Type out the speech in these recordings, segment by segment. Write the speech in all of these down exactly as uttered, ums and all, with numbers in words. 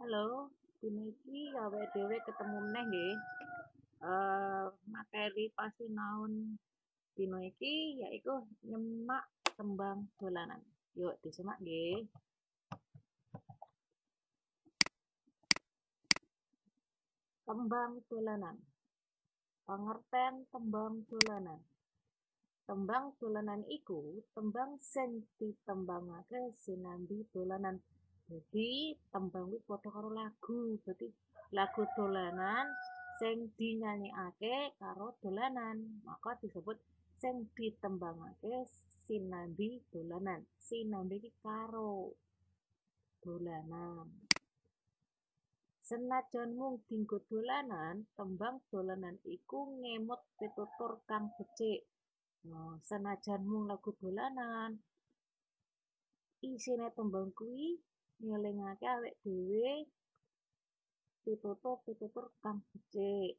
Halo, dina iki awake dhewe ketemu meneh nggih. Eh, materi pasinaon dina iki yaiku nyemak tembang dolanan. Yuk disimak nggih. Tembang dolanan. Pangerten tembang dolanan. Tembang dolanan iku tembang sing ditembangake sinambi dolanan. Jadi tembang kuwi padha karo lagu. Berarti lagu dolanan sing dinyanyekake karo dolanan. Maka disebut sing ditembangake sinambi dolanan. Sinambi iki karo dolanan. Senajan mung dienggo dolanan, tembang dolanan iku ngemot pitutur kang becik. Nah, senajan mung lagu dolanan, isine tembang kuwi ngelingake awake dhewe pitutur-pitutur kang becik.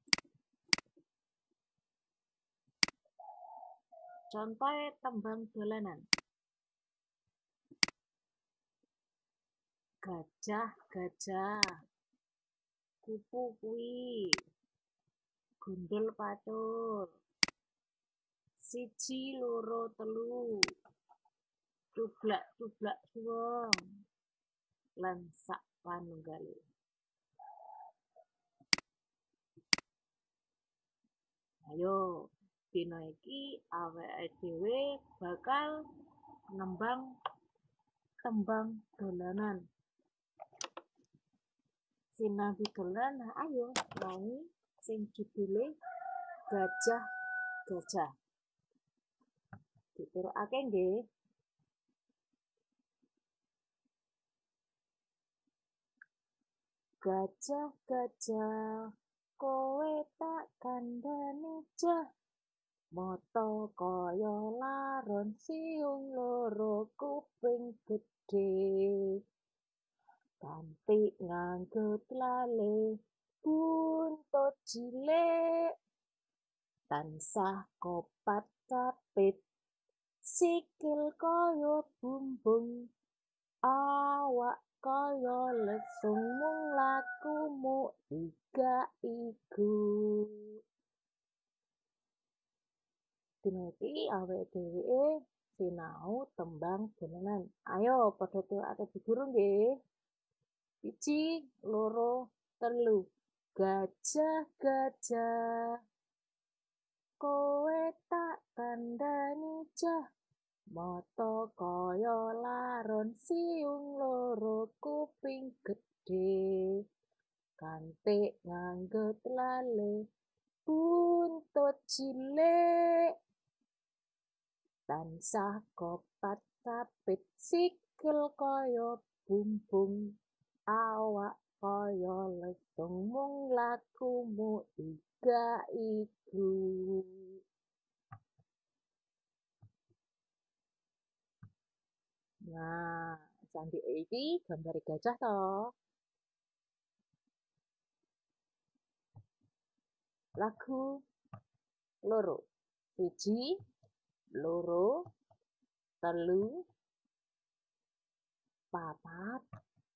Contohe tembang dolanan. Gajah-gajah, kupu kuwi, gundul pacul, siji loro telu, cublak-cublak suweng, lan sak panunggale. Ayo, dina iki awake dhewe bakal nembang tembang dolanan. Sinambi dolanan, ayo nyanyi sing judule Gajah-gajah. Diturukake nggih. Gajah-gajah, kowe tak kandhani jah. Mata kaya laron, siung loro, kuping gedhe. Cantik nganggo tlale, buntut cilik. Tansah kopat-kapit, sikil kaya bumbung. Awak kaya lesung, mung lakumu iga-igu. Dina iki awake dhewe sinau tembang dolanan. Ayo padha turukake guru nggih. Siji, loro, telu. Gajah-gajah, kowe tak kandhani jah. Mata kaya laron, siung loro, kuping gedhe. Cantik nganggo tlale, buntut cilik. Tansah kopat-kapit, sikil kaya bumbung. Awak kaya lesung, mung lakumu iga-igu. Nah, candike iki gambare gajah to. Lagu loro. Siji, loro, telu, papat,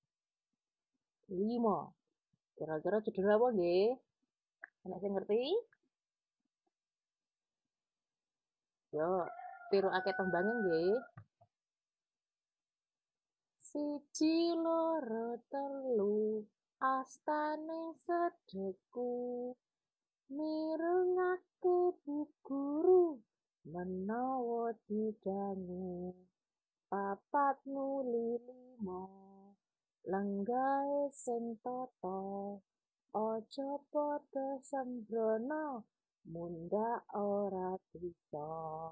lima. Kira-kira judul apa nggih? Ana sing ngerti? Yo, tirukake tembange nggih. Siji loro telu, astane sedheku. Mirengake Bu Guru, menawa didangu. Papat nuli lima, lenggahe sing tata. Aja padha sembrono, mundhak ora bisa.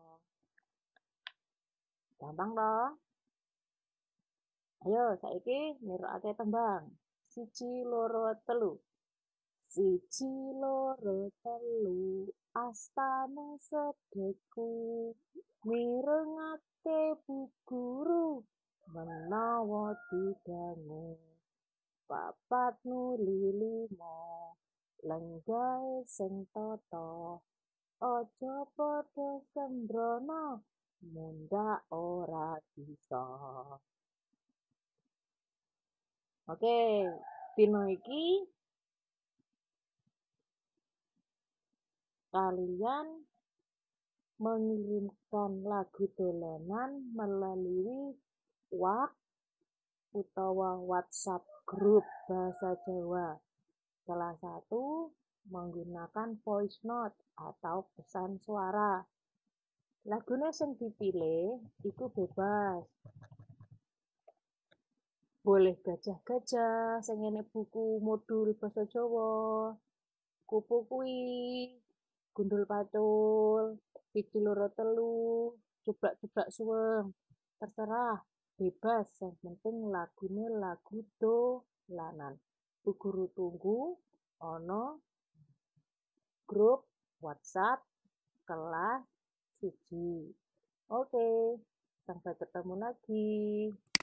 Gampang to? Ayo saiki nirokake tembang. Siji loro telu. Siji loro telu, astane sedheku. Mirengake Bu Guru, menawa didangu. Papat nuli lima, lenggahe sing tata. Aja padha sembrono, mundhak ora bisa. Oke, dino iki kalian mengirimkan lagu dolanan melalui WhatsApp utawa WhatsApp grup bahasa Jawa. Salah satu menggunakan voice note atau pesan suara. Lagune sing dipilih itu bebas. Boleh gajah-gajah, sing enek buku modul basa Jawa, kupu kuwi, gundul pacul, pipi loro telu, jeblak-jeblak suweng. Terserah, bebas. Yang penting lagune lagu dolanan. Guru tunggu ono grup WhatsApp kelas siji. Oke, sampai ketemu lagi.